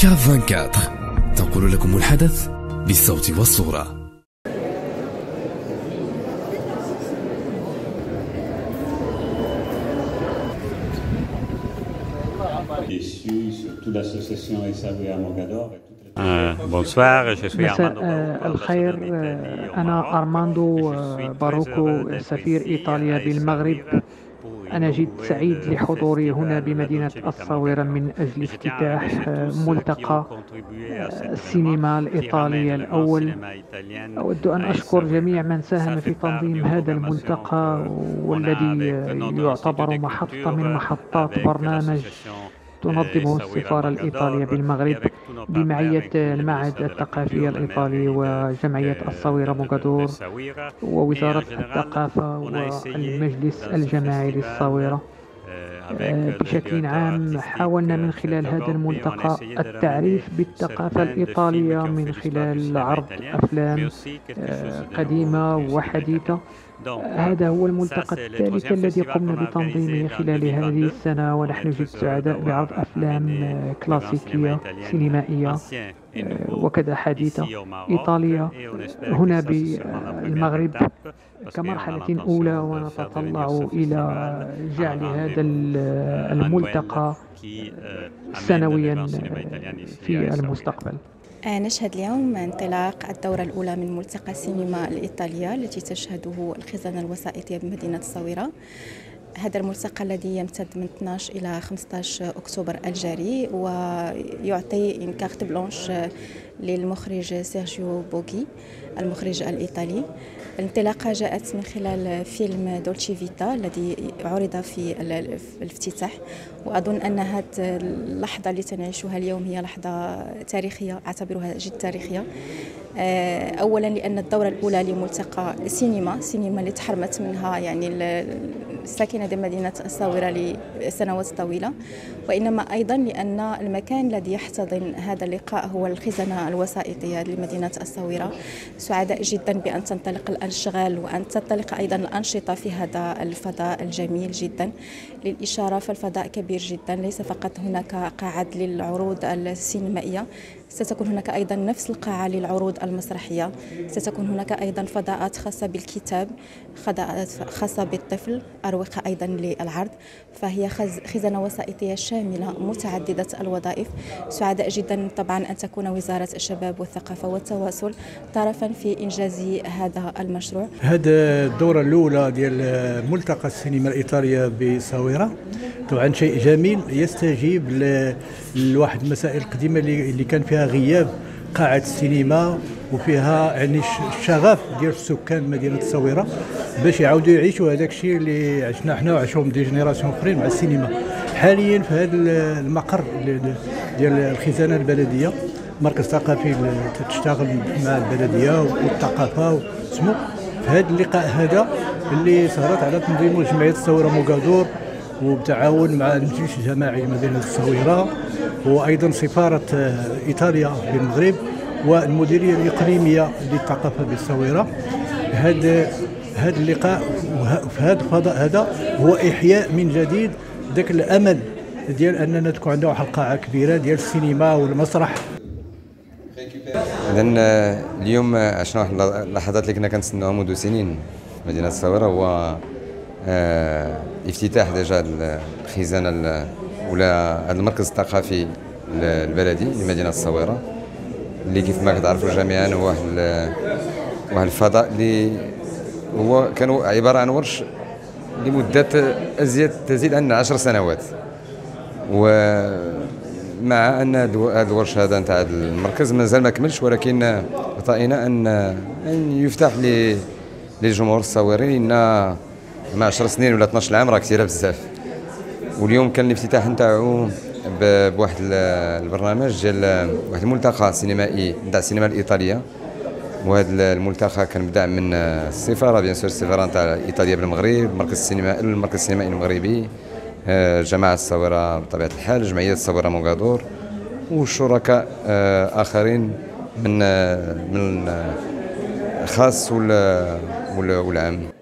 كاف 24 تنقل لكم الحدث بالصوت والصورة. مساء الخير. أنا أرماندو باروكو سفير إيطاليا بالمغرب. أنا جد سعيد لحضوري هنا بمدينة الصويرة من أجل افتتاح ملتقى السينما الإيطالية الأول. أود أن أشكر جميع من ساهم في تنظيم هذا الملتقى، والذي يعتبر محطة من محطات برنامج تنظمه السفارة الإيطالية بالمغرب بمعية المعهد الثقافي الإيطالي وجمعية الصويرة موغادور ووزارة الثقافة والمجلس الجماعي للصويرة. بشكل عام حاولنا من خلال هذا الملتقى التعريف بالثقافة الإيطالية من خلال عرض أفلام قديمة وحديثة. هذا هو الملتقى الثالث الذي قمنا بتنظيمه خلال هذه السنة، ونحن جد سعداء بعرض أفلام كلاسيكية سينمائية وكذا حديثة إيطالية هنا بالمغرب كمرحلة أولى، ونتطلع إلى جعل هذا الملتقى سنويا في المستقبل. نشهد اليوم انطلاق الدورة الأولى من ملتقى السينما الإيطالية التي تشهده الخزانة الوسائطية بمدينة الصويرة. هذا الملتقى الذي يمتد من 12 إلى 15 أكتوبر الجاري، ويعطي كارت بلانش للمخرج سيرجيو بوغي المخرج الإيطالي. الانطلاقة جاءت من خلال فيلم دولتشي فيتا الذي عرض في الافتتاح، وأظن أن هذه اللحظة التي نعيشها اليوم هي لحظة تاريخية، أعتبرها جد تاريخية. أولا لأن الدورة الأولى لملتقى سينما اللي تحرمت منها يعني الساكنة بمدينة الصويرة لسنوات طويلة، وإنما أيضا لأن المكان الذي يحتضن هذا اللقاء هو الخزانة الوسائطية لمدينة الصويرة. سعداء جدا بأن تنطلق الأشغال وأن تنطلق أيضا الأنشطة في هذا الفضاء الجميل جدا. للإشارة فالفضاء كبير جدا، ليس فقط هناك قاعات للعروض السينمائية، ستكون هناك أيضا نفس القاعة للعروض المسرحية، ستكون هناك أيضا فضاءات خاصة بالكتاب، فضاءات خاصة بالطفل، أروقة أيضا للعرض. فهي خزانة وسائطية شاملة متعددة الوظائف. سعداء جدا طبعا أن تكون وزارة الشباب والثقافة والتواصل طرفا في إنجاز هذا المشروع. هذا الدورة الأولى ديال ملتقى السينما الإيطالية بالصويرة طبعا شيء جميل يستجيب لواحد المسائل القديمة اللي كان فيها غياب قاعة السينما، وفيها يعني الشغف ديال السكان مدينة الصويرة باش يعاودوا يعيشوا هذاك الشيء اللي عشنا حنا وعاشوهم دي جينيراسيون اخرين مع السينما. حاليا في هذا المقر ديال الخزانة البلدية، مركز ثقافي تشتغل مع البلدية والثقافة وسمو، في هذا اللقاء هذا اللي صارت على تنظيمه جمعية الصويرة موغادور وبتعاون مع المجلس الجماعي مدينة الصويرة وأيضا سفارة إيطاليا بالمغرب والمديرية الإقليمية للثقافة بالصويرة. هذا اللقاء في هذا الفضاء هذا هو إحياء من جديد ذاك الأمل ديال أننا تكون عندنا واحد القاعة كبيرة ديال السينما والمسرح. إذن اليوم عشنا واحد اللحظات اللي كنا كنتسناوها منذ سنين مدينة الصويرة، هو افتتاح ديجا الخزانة ولا هذا المركز الثقافي البلدي لمدينة الصويرة، اللي كيف ما كتعرفوا جميعا هو واحد الفضاء اللي هو كانوا عبارة عن ورش لمدة تزيد عن 10 سنوات. ومع أن هذا الورش هذا نتاع المركز مازال ما كملش، ولكن رأينا أن يفتح للجمهور الصويري، لأن مع 10 سنين ولا 12 عام راه كثيرة بزاف. واليوم كان الافتتاح نتاعو بواحد البرنامج ديال واحد الملتقى سينمائي نتاع السينما الإيطالية، وهذا الملتقى كان بدعم من السفارة بيان سور، السفارة نتاع إيطاليا بالمغرب، المركز السينمائي المغربي، جماعة الصويرة بطبيعة الحال، جمعية الصويرة موغادور، وشركاء آخرين من الخاص والعام.